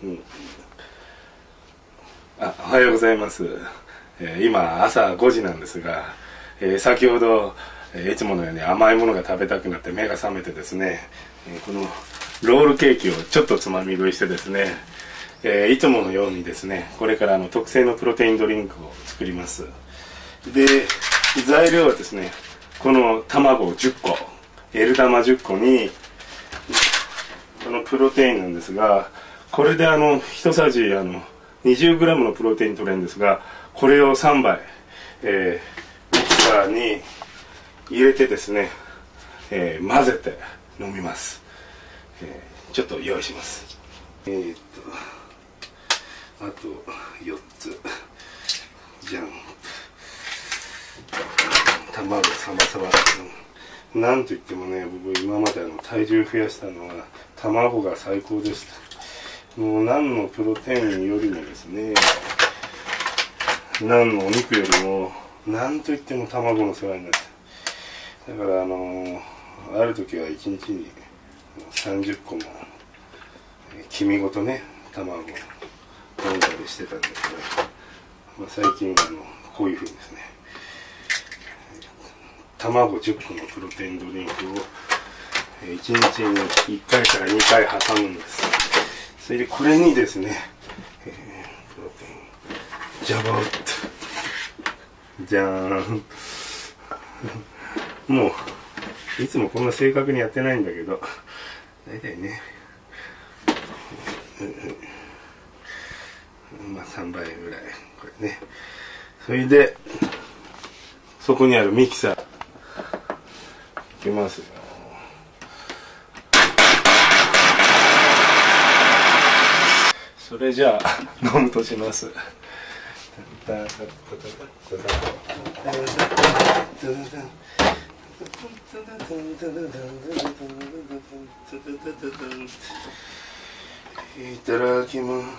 おはようございます。今朝5時なんですが、先ほど、いつものように甘いものが食べたくなって目が覚めてですね、このロールケーキをちょっとつまみ食いしてですね、いつものようにですね、これから特製のプロテインドリンクを作ります。で、材料はですね、この卵10個 L 玉10個にこのプロテインなんですが、これで1さじ20g のプロテイン取れるんですが、これを3杯、ミキサーに入れてですね、混ぜて飲みます。ちょっと用意します。あと4つじゃん。卵サバサバ。なんといってもね、僕今まで体重増やしたのは卵が最高でした。もう何のプロテインよりもですね、何のお肉よりも何といっても卵の世話になった。だからある時は1日に30個も黄身ごとね卵を飲んだりしてたんですが、最近はこういうふうにですね、卵10個のプロテインドリンクを1日に1回から2回挟むんです。それでこれにですね、プロテインジャバーっとじゃーん。もういつもこんな正確にやってないんだけど、大体ね、3倍ぐらいこれね。それでそこにあるミキサーいきますよ。それじゃあ飲むとします。いただきます。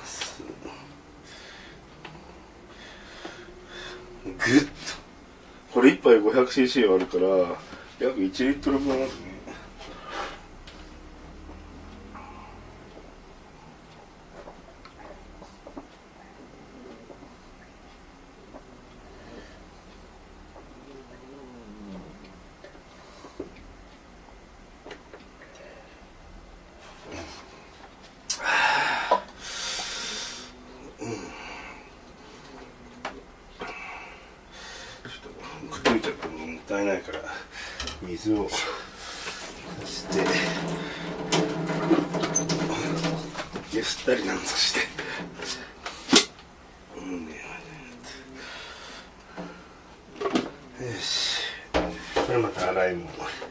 グッとこれ1杯 500cc あるから約1リットル分あるね。くっついちゃってもったいないから水を足してゆすったりなんぞして、よし、これまた洗い物。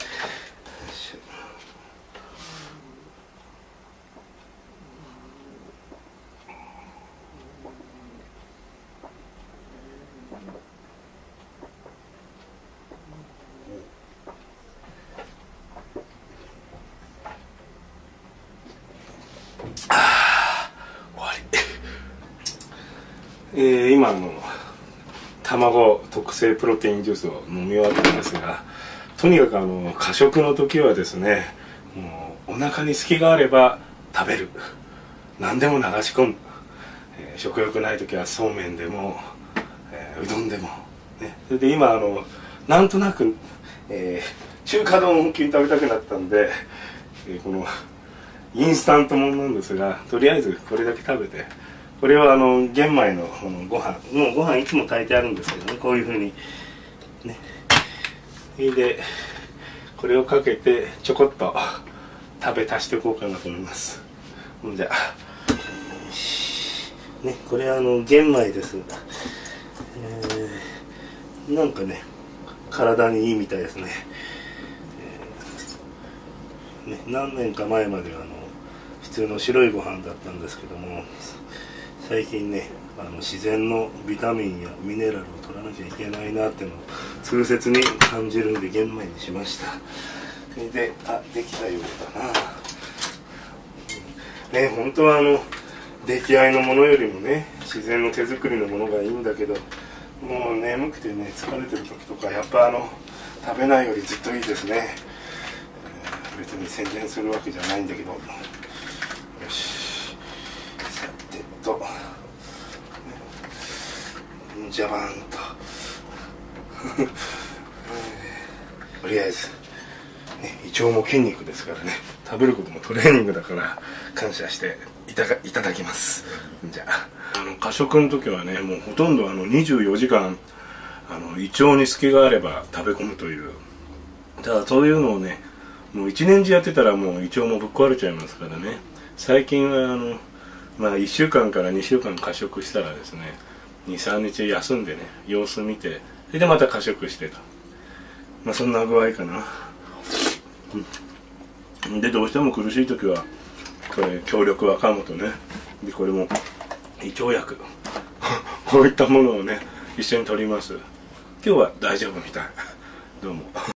今卵特製プロテインジュースを飲み終わったんですが、とにかく過食の時はですね、もうお腹に隙があれば食べる、何でも流し込む、食欲ない時はそうめんでも、うどんでも、ね、それで今なんとなく、中華丼を本気に食べたくなったんで、このインスタントものなんですが、とりあえずこれだけ食べて、これは玄米のご飯、もうご飯いつも炊いてあるんですけどね、こういうふうにね。でこれをかけてちょこっと足していこうかなと思います。じゃあね、これは玄米です。なんかね体にいいみたいですね。何年か前までは普通の白いご飯だったんですけども、最近ね自然のビタミンやミネラルを取らなきゃいけないなっていうのを痛切に感じるんで玄米にしました。で、できたようだな。ね、本当は出来合いのものよりもね自然の手作りのものがいいんだけど、もう眠くてね疲れてる時とかやっぱ食べないよりずっといいですね。別に宣伝するわけじゃないんだけど、よし、さジャバーンととりあえず、ね、胃腸も筋肉ですからね、食べることもトレーニングだから感謝していただきます。じゃあ過食の時はね、もうほとんど24時間胃腸に隙があれば食べ込むという、ただそういうのをね、もう一年中やってたらもう胃腸もぶっ壊れちゃいますからね。最近は1週間から2週間過食したらですね、2、3日休んでね、様子見て、それでまた過食してと、そんな具合かな。でどうしても苦しい時はこれ強力若元ね、でこれも胃腸薬こういったものをね一緒に取ります。今日は大丈夫みたい。どうも